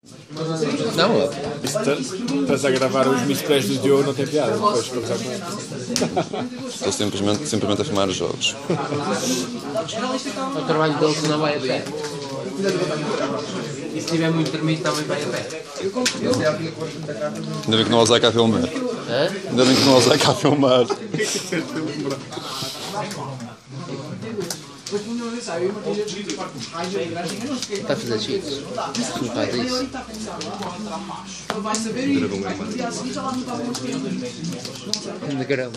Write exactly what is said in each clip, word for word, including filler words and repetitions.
Não, estás a gravar os mistérios do Diogo, não tem piada. Depois conversar com ele. Estou simplesmente, simplesmente a filmar os jogos. o trabalho dele se não vai a pé. E se tiver muito termito também vai a pé. Ainda bem que não usei cá a filmar. Hã? Ainda bem que não usei cá a filmar. Está a fazer cheats. Tu faz isso. Anda caramba.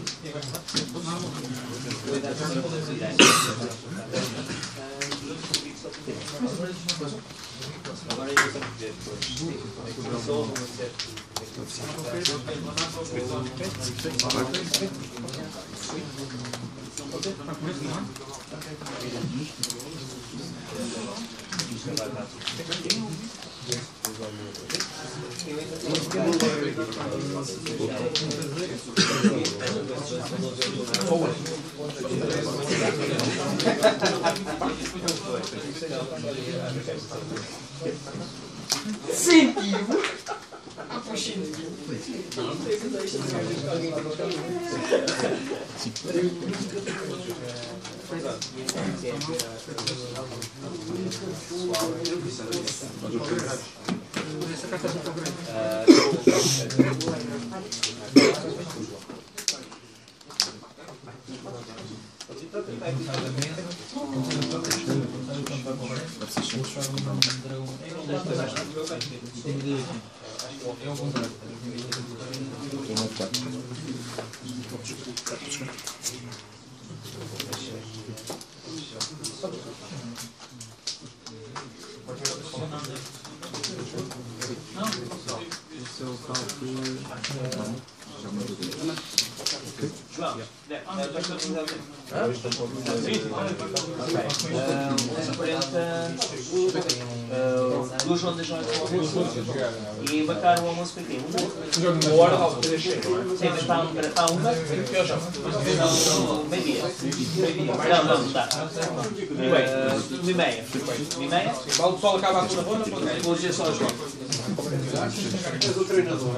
Sentiu? Duas rondas já e embarcar o almoço para quê? Uma hora dá para fazer cheio, não é? Sim, mas para uma? Meio-dia. Não, não, não dá. Uma e meia. Uma e meia? O pessoal acaba a segunda ronda? Vou dizer só as rondas. És o treinador.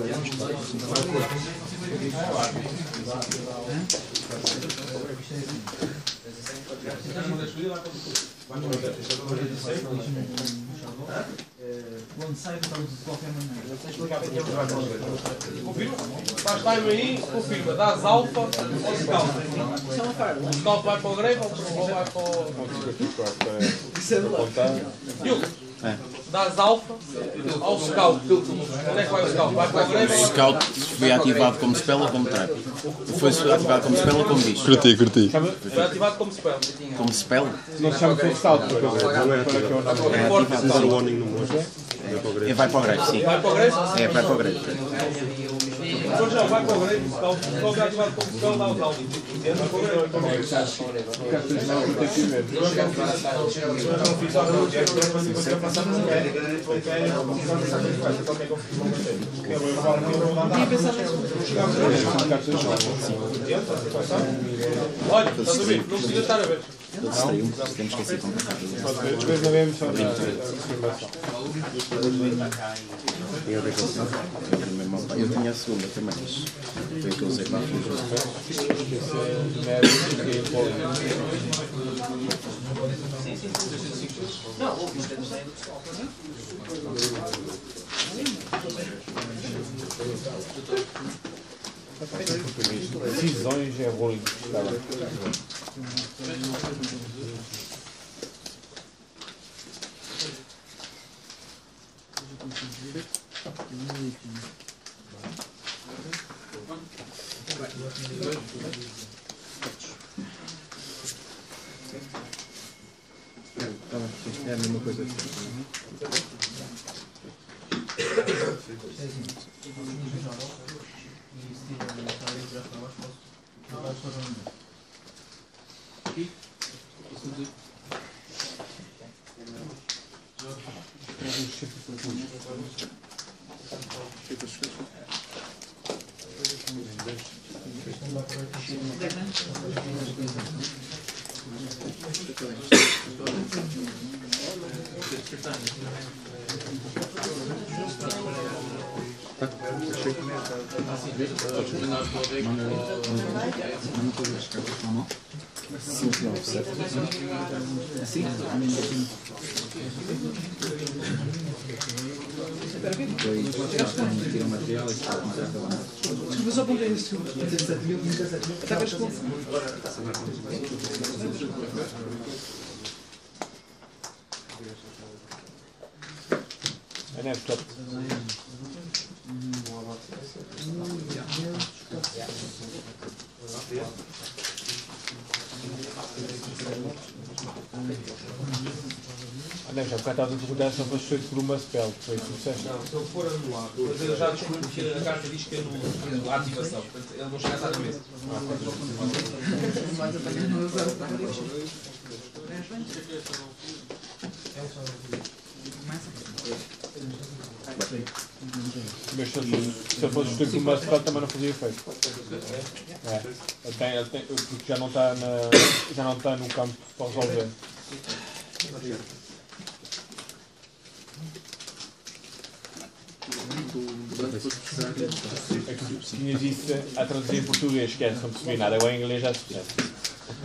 Quando sai, estamos de qualquer maneira. Confirma? Faz time aí, confirma. Dás alfa ao scout. O scout vai para o greve ou vai para o... Diogo, dás alfa ao scout. Onde é que vai o scout? Vai para o greve? O scout foi ativado como spell ou como trap? Foi ativado como spell ou como bicho? Curti, curti. Foi ativado como spell. Como spell? Não se chama full scout, porque não é para que eu não. É ativado. E vai para o greve, sim. Vai para o greve? É, vai para o greve. Depois já vai para o greve, o scout. O scout é ativado como spell, dá os alvos. Vai para o greve. Olha, estás a ver? Não precisa estar a ver. Eu distraí-me, temos que esquecer como é. Depois não vemos só na. Eu tinha a segunda também, mas foi a que eu usei para a Decisões é ruim. É a mesma coisa. Thank you. Desculpa, só apontei isso. dezessete mil, dezessete mil. Até vejo como. É, né? Portanto, ah, não, já bocado estavas a perguntar se não fosse feito por uma spell. Foi isso que disseste? Não, se ele for anulado, mas eu já descobri que a carta diz que é no a ativação, portanto ele não chega a estar na mesa. Mas se ele fosse, se ele fosse feito por uma spell também não fazia efeito. É. Ele tem, ele tem, porque já não está na, já não está no campo para resolver. É que tu tinhas isso a traduzir em português, esquece, não percebi nada. Agora em inglês já se percebe.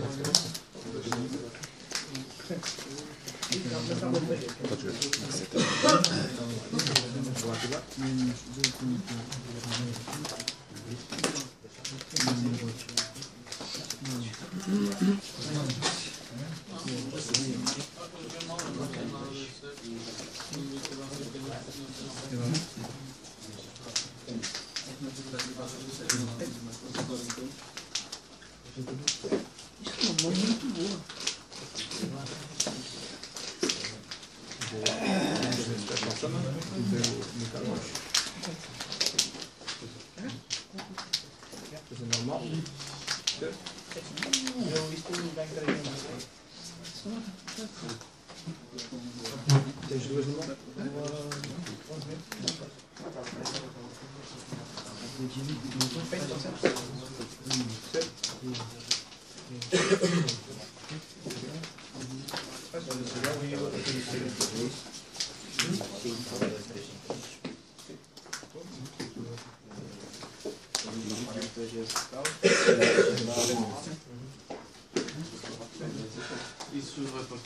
Isso vai para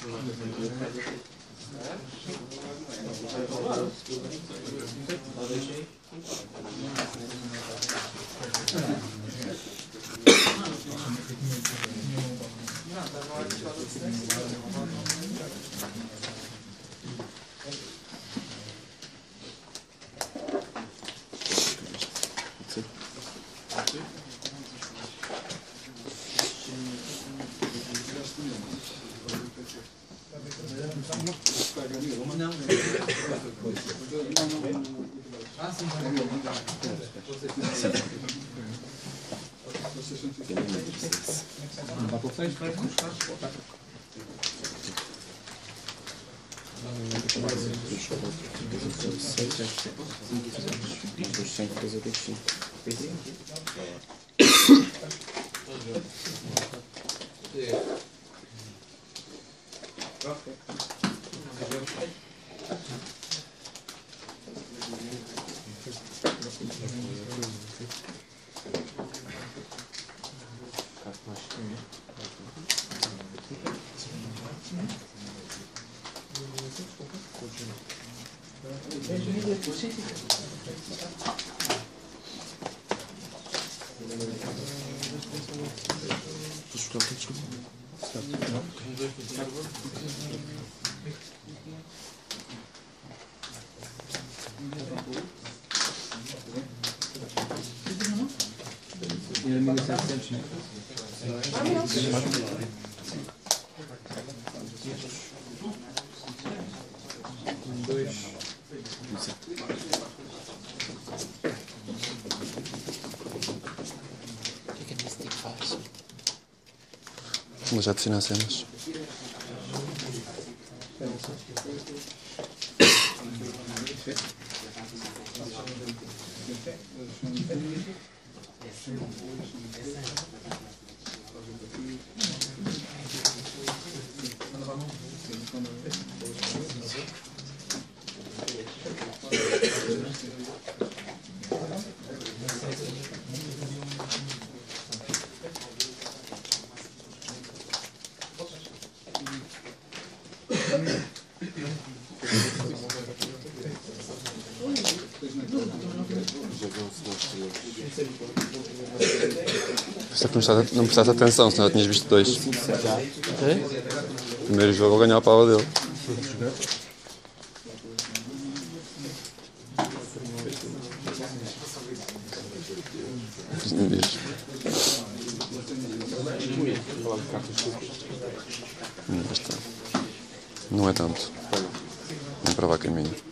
Mas já adicionar cenas. Só que não prestaste, não prestaste atenção, senão já tinhas visto dois. Primeiro jogo eu ganhar a pava dele. Não diz. Hum, bastante. Não é tanto. Vamos para lá caminho.